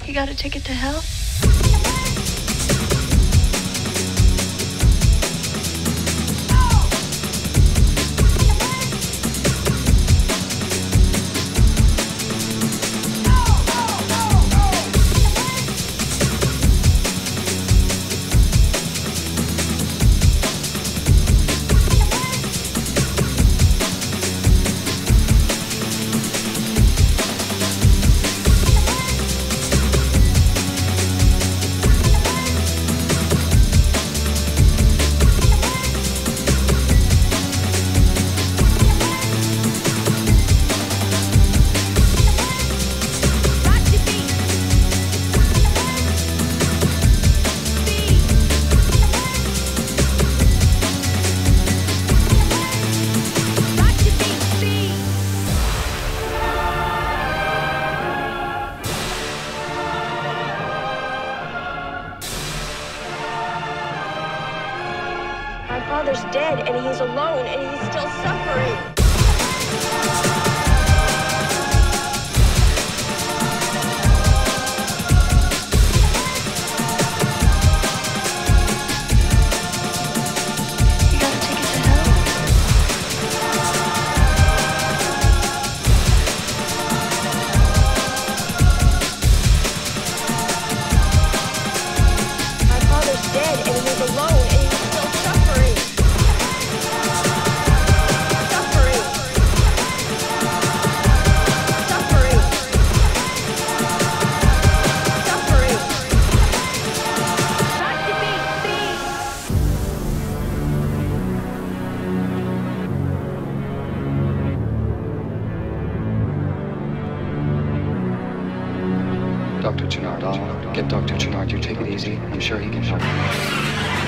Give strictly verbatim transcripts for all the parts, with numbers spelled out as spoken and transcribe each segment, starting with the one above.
You got a ticket to hell? Father's dead, and he's alone, and he's still suffering. Doctor Gennard, I'll get Doctor Gennard. You take it easy. I'm sure he can help you.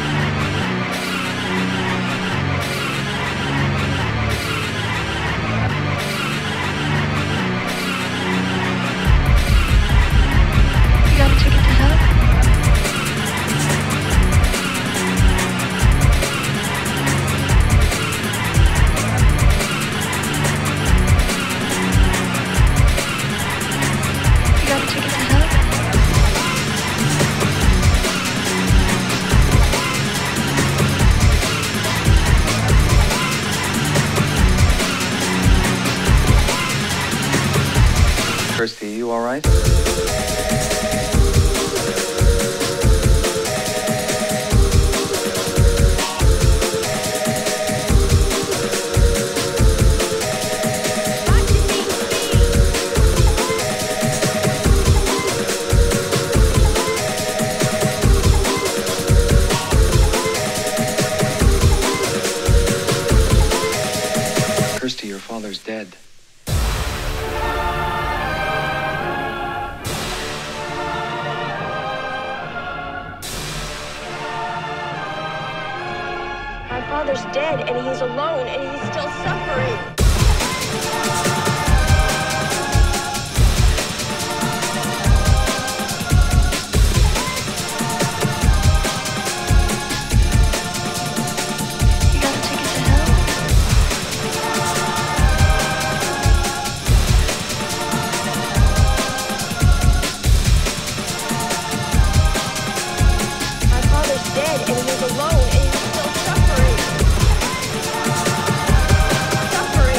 Kirsty, you all right? Kirsty, your father's dead. My father's dead, and he's alone, and he's still suffering. Dead, and he's alone, and he's still suffering. Suffering.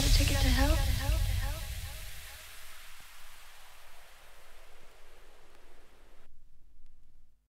ticket to hell?